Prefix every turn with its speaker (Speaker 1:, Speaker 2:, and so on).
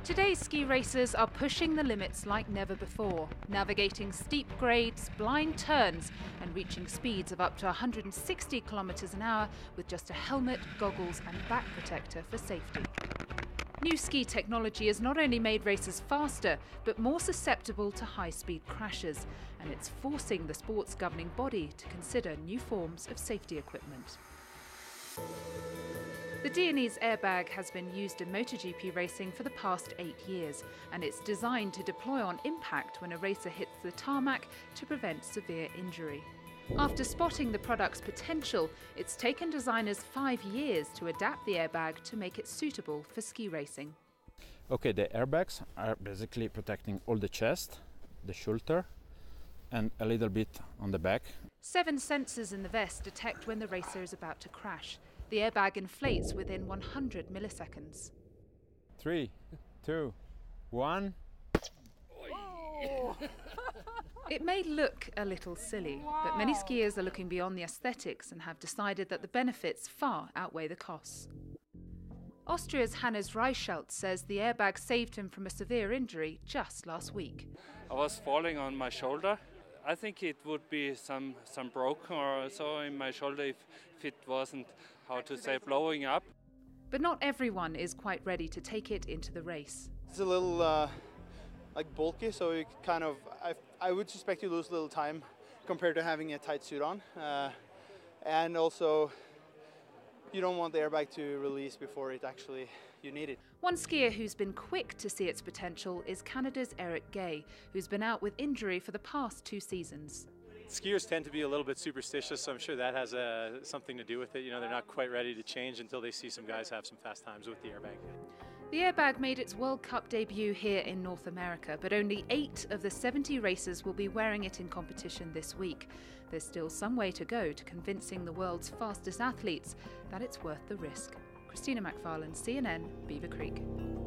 Speaker 1: Today's ski racers are pushing the limits like never before, navigating steep grades, blind turns, and reaching speeds of up to 160 kilometers an hour with just a helmet, goggles, and back protector for safety. New ski technology has not only made racers faster, but more susceptible to high-speed crashes, and it's forcing the sport's governing body to consider new forms of safety equipment. The Dionese Airbag has been used in MotoGP racing for the past 8 years, and it's designed to deploy on impact when a racer hits the tarmac to prevent severe injury. After spotting the product's potential, it's taken designers 5 years to adapt the airbag to make it suitable for ski racing.
Speaker 2: Okay, the airbags are basically protecting all the chest, the shoulder, and a little bit on the back.
Speaker 1: 7 sensors in the vest detect when the racer is about to crash. The airbag inflates within 100 milliseconds.
Speaker 2: 3, 2, 1.
Speaker 1: It may look a little silly, but many skiers are looking beyond the aesthetics and have decided that the benefits far outweigh the costs. Austria's Hannes Reichelt says the airbag saved him from a severe injury just last week.
Speaker 3: I was falling on my shoulder. I think it would be some broke or so in my shoulder if it wasn't, blowing up.
Speaker 1: But not everyone is quite ready to take it into the race.
Speaker 4: It's a little bulky, so you I would suspect you lose a little time compared to having a tight suit on. And also, you don't want the airbag to release before you need it.
Speaker 1: One skier who's been quick to see its potential is Canada's Eric Gay, who's been out with injury for the past 2 seasons.
Speaker 5: Skiers tend to be a little bit superstitious, so I'm sure that has something to do with it. You know, they're not quite ready to change until they see some guys have some fast times with the airbag.
Speaker 1: The airbag made its World Cup debut here in North America, but only 8 of the 70 racers will be wearing it in competition this week. There's still some way to go to convincing the world's fastest athletes that it's worth the risk. Christina McFarlane, CNN, Beaver Creek.